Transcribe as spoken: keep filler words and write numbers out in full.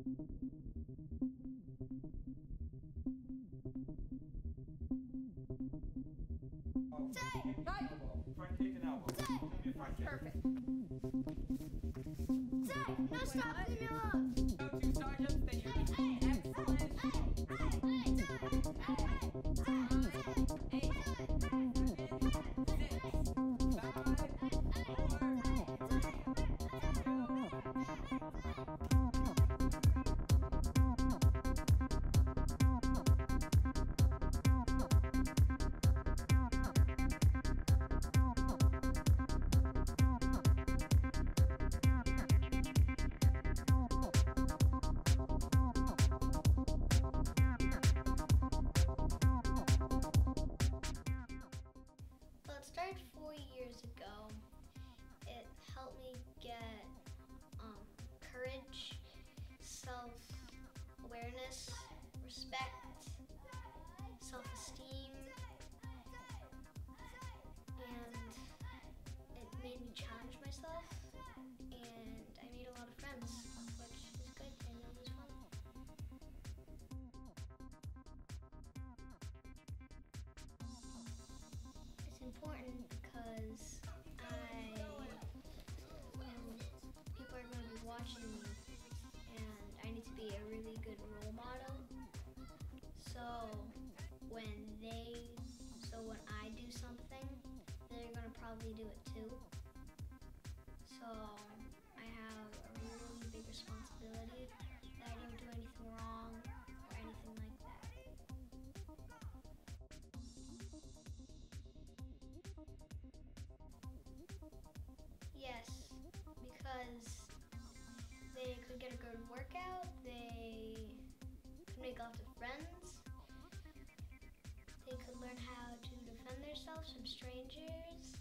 Front kick and elbow. Give me a front kick. Perfect. Zay, no stop, leave me alone. Go to sergeants, then you're doing excellent. It started four years ago. It helped me get um, courage, self-awareness, respect, self-esteem, and it made me challenge myself, and I made a lot of friends, which is good and it was fun. It's important because I, um, people are going to be watching me, and I need to be a really good role model. So when they, so when I do something, they're going to probably do it too. So I have a really big responsibility that I don't do anything wrong or anything like that. Yes, because they could get a good workout, they could make lots of friends, they could learn how to defend themselves from strangers,